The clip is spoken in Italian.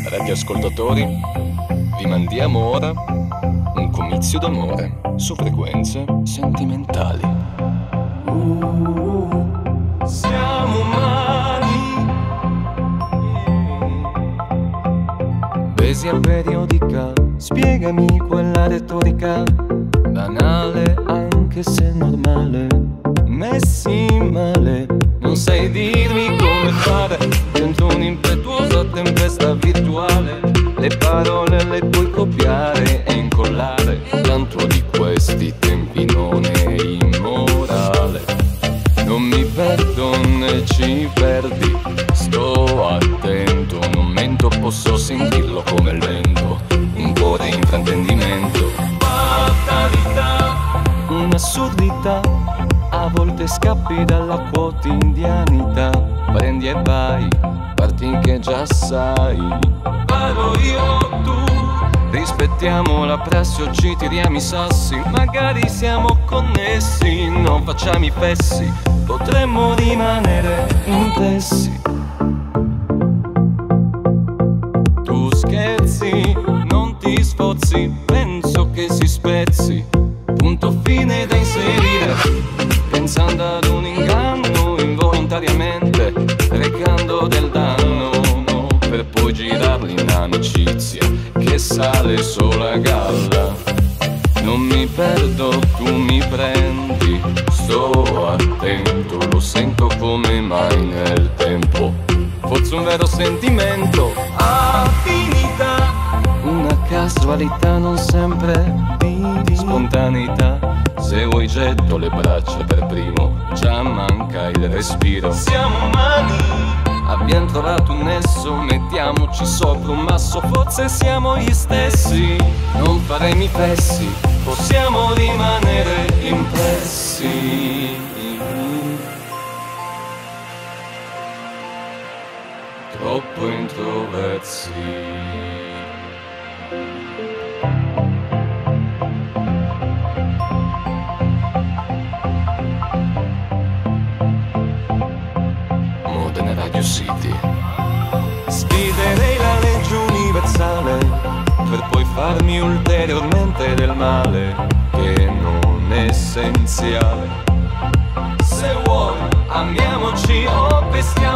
Radioascoltatori, vi mandiamo ora un comizio d'amore su frequenze sentimentali. Siamo umani. Poesia periodica, spiegami quella retorica, banale anche se normale, messi male. Non sai dirmi come fare dentro un'impetuosa tempesta virtuale. Le parole le puoi copiare e incollare, tanto di questi tempi non è immorale. Non mi perdo né ci perdi, sto attento, non mento, posso sentirlo come il vento, un cuore in fraintendimento. Fatalità, un'assurdità, a volte scappi dalla quotidianità. Prendi e vai, parti che già sai. Vado io, tu, rispettiamo la prassi o ci tiriamo i sassi. Magari siamo connessi, non facciamo i fessi, potremmo rimanere impressi. Tu scherzi, non ti sforzi, penso che si spezzi. Punto fine da inserire, pensando ad un inganno involontariamente, recando del danno, per poi girarlo in amicizia che sale solo a galla. Non mi perdo, tu mi prendi, sto attento, lo sento come mai nel tempo. Forse un vero sentimento, affinità, una casualità, non sempre di spontaneità. Se vuoi getto le braccia per primo, già manca il respiro. Siamo umani, abbiamo trovato un nesso, mettiamoci sopra un masso, forse siamo gli stessi. Non faremo i fessi, possiamo rimanere impressi. Troppo introversi. Radio City. Sfiderei la legge universale per poi farmi ulteriormente del male che non è essenziale. Se vuoi amiamoci o pestiamo